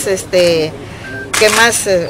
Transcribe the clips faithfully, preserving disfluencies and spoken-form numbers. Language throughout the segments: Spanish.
más, este, que más eh,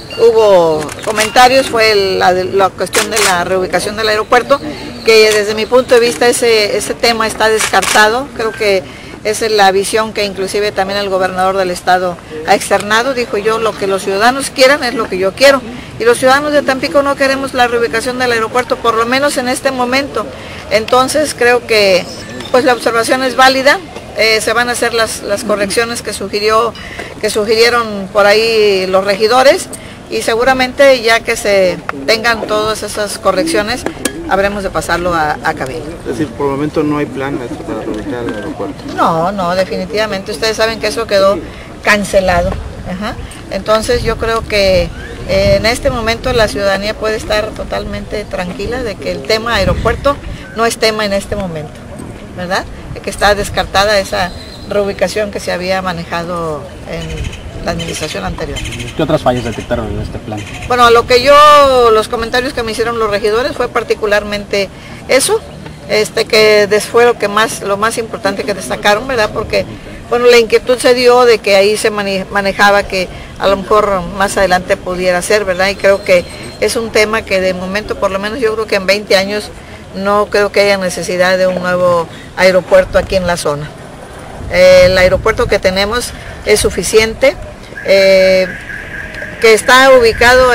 hubo comentarios fue la, la cuestión de la reubicación del aeropuerto, que desde mi punto de vista ese, ese tema está descartado. Creo que esa es la visión que inclusive también el gobernador del estado ha externado. Dijo: yo lo que los ciudadanos quieran es lo que yo quiero, y los ciudadanos de Tampico no queremos la reubicación del aeropuerto, por lo menos en este momento. Entonces creo que pues la observación es válida. Eh, se van a hacer las, las correcciones que sugirió, que sugirieron por ahí los regidores, y seguramente ya que se tengan todas esas correcciones, habremos de pasarlo a, a Cabildo. Es decir, por el momento no hay plan para reubicar el aeropuerto. No, no, definitivamente. Ustedes saben que eso quedó cancelado. Ajá. Entonces yo creo que eh, en este momento la ciudadanía puede estar totalmente tranquila de que el tema aeropuerto no es tema en este momento, ¿verdad? Que está descartada esa reubicación que se había manejado en la administración anterior. ¿Qué otras fallas detectaron en este plan? Bueno, lo que yo, los comentarios que me hicieron los regidores fue particularmente eso, este que fue lo que más, lo más importante que destacaron, ¿verdad? Porque bueno, la inquietud se dio de que ahí se manejaba que a lo mejor más adelante pudiera ser, ¿verdad? Y creo que es un tema que de momento, por lo menos yo creo que en veinte años, no creo que haya necesidad de un nuevo aeropuerto aquí en la zona. Eh, el aeropuerto que tenemos es suficiente, eh, que está ubicado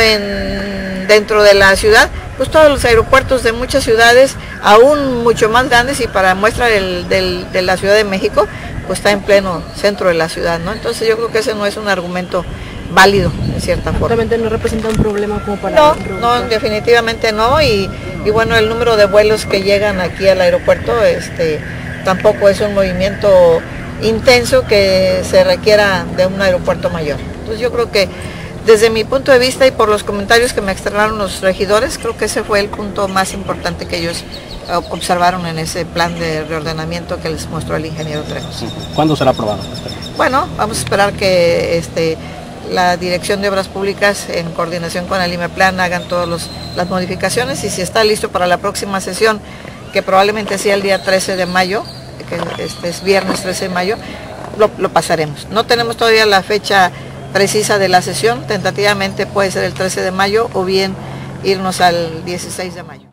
en, dentro de la ciudad. Pues todos los aeropuertos de muchas ciudades, aún mucho más grandes, y para muestra del, del, de la Ciudad de México, pues está en pleno centro de la ciudad, ¿no? Entonces yo creo que ese no es un argumento válido, de cierta forma. ¿Realmente no representa un problema como para...? No, no, definitivamente no, y, y bueno, el número de vuelos que llegan aquí al aeropuerto este, tampoco es un movimiento intenso que se requiera de un aeropuerto mayor. Entonces yo creo que desde mi punto de vista y por los comentarios que me externaron los regidores, creo que ese fue el punto más importante que ellos observaron en ese plan de reordenamiento que les mostró el ingeniero Trejos. ¿Cuándo será aprobado? Bueno, vamos a esperar que este, la Dirección de Obras Públicas, en coordinación con el IMEPLAN, hagan todas las modificaciones, y si está listo para la próxima sesión, que probablemente sea el día trece de mayo, que este es viernes trece de mayo, lo, lo pasaremos. No tenemos todavía la fecha precisa de la sesión, tentativamente puede ser el trece de mayo o bien irnos al dieciséis de mayo.